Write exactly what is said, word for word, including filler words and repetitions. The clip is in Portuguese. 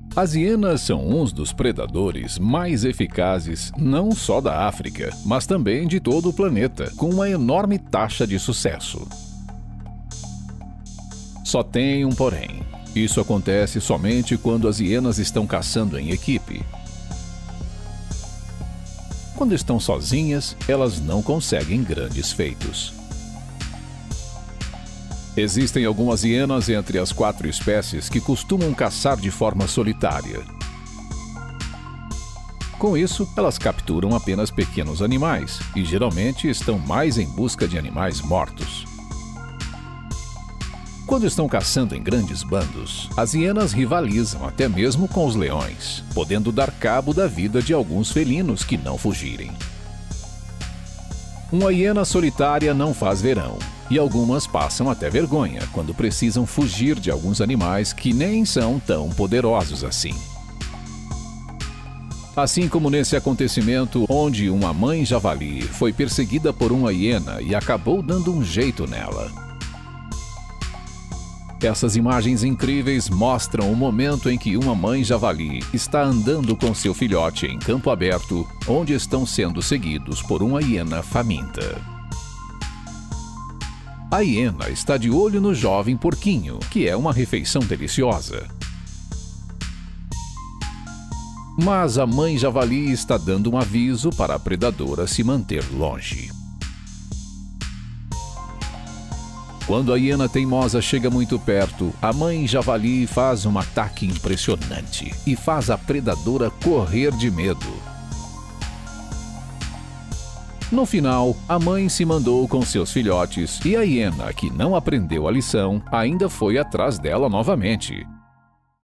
As hienas são uns dos predadores mais eficazes não só da África, mas também de todo o planeta, com uma enorme taxa de sucesso. Só tem um porém. Isso acontece somente quando as hienas estão caçando em equipe. Quando estão sozinhas, elas não conseguem grandes feitos. Existem algumas hienas entre as quatro espécies que costumam caçar de forma solitária. Com isso, elas capturam apenas pequenos animais e geralmente estão mais em busca de animais mortos. Quando estão caçando em grandes bandos, as hienas rivalizam até mesmo com os leões, podendo dar cabo da vida de alguns felinos que não fugirem. Uma hiena solitária não faz verão, e algumas passam até vergonha quando precisam fugir de alguns animais que nem são tão poderosos assim. Assim como nesse acontecimento onde uma mãe javali foi perseguida por uma hiena e acabou dando um jeito nela. Essas imagens incríveis mostram o momento em que uma mãe javali está andando com seu filhote em campo aberto, onde estão sendo seguidos por uma hiena faminta. A hiena está de olho no jovem porquinho, que é uma refeição deliciosa. Mas a mãe javali está dando um aviso para a predadora se manter longe. Quando a hiena teimosa chega muito perto, a mãe javali faz um ataque impressionante e faz a predadora correr de medo. No final, a mãe se mandou com seus filhotes e a hiena, que não aprendeu a lição, ainda foi atrás dela novamente.